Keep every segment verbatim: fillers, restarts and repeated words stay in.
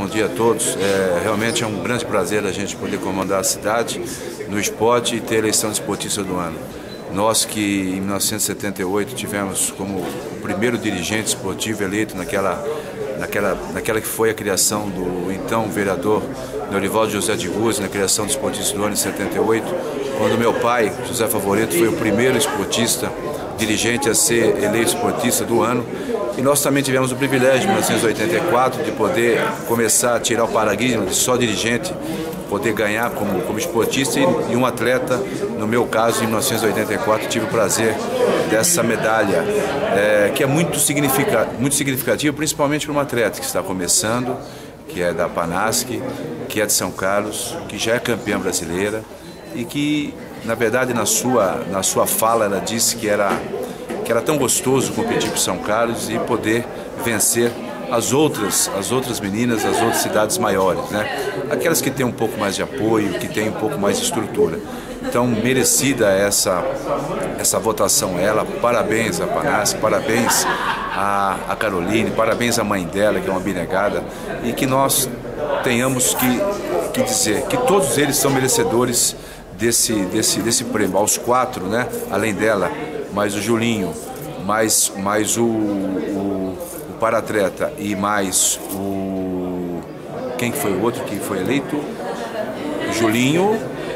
Bom dia a todos. É, realmente é um grande prazer a gente poder comandar a cidade no esporte e ter a eleição de esportista do ano. Nós que em mil novecentos e setenta e oito tivemos como o primeiro dirigente esportivo eleito naquela, naquela, naquela que foi a criação do então vereador Norivaldo José de Rússia, na criação do esportista do ano em setenta e oito, quando meu pai, José Favoreto, foi o primeiro esportista dirigente a ser eleito esportista do ano. E nós também tivemos o privilégio, em mil novecentos e oitenta e quatro, de poder começar a tirar o paradigma de só dirigente, poder ganhar como, como esportista e, e um atleta. No meu caso, em mil novecentos e oitenta e quatro, tive o prazer dessa medalha, é, que é muito, significa, muito significativa, principalmente para um atleta que está começando, que é da Panasc, que é de São Carlos, que já é campeã brasileira e que, na verdade, na sua, na sua fala, ela disse que era... que era tão gostoso competir por São Carlos e poder vencer as outras, as outras meninas, as outras cidades maiores, né? Aquelas que têm um pouco mais de apoio, que têm um pouco mais de estrutura. Então, merecida essa, essa votação ela, parabéns a Panasc, parabéns a, a Caroline, parabéns à mãe dela, que é uma abnegada, e que nós tenhamos que, que dizer que todos eles são merecedores desse, desse, desse prêmio, aos quatro, né? Além dela, mais o Julinho, mais, mais o, o, o paratleta e mais o... Quem foi o outro que foi eleito? O Julinho,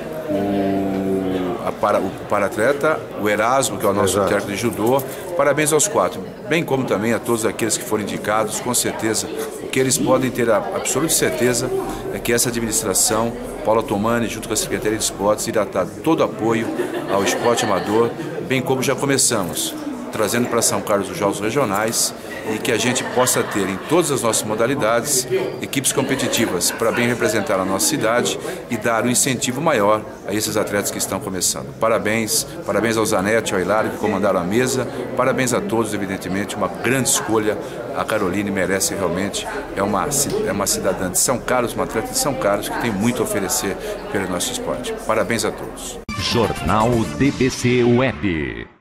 o, a para, o paratleta, o Erasmo, que é o nosso técnico de judô. Parabéns aos quatro, bem como também a todos aqueles que foram indicados, com certeza. O que eles podem ter a absoluta certeza é que essa administração, Paula Tomani, junto com a Secretaria de Esportes, irá dar todo apoio ao esporte amador, bem como já começamos, trazendo para São Carlos os jogos regionais e que a gente possa ter em todas as nossas modalidades equipes competitivas para bem representar a nossa cidade e dar um incentivo maior a esses atletas que estão começando. Parabéns, parabéns ao Zanetti e ao Hilário que comandaram a mesa, parabéns a todos, evidentemente, uma grande escolha. A Caroline merece realmente, é uma, é uma cidadã de São Carlos, uma atleta de São Carlos que tem muito a oferecer pelo nosso esporte. Parabéns a todos. Jornal D B C Web.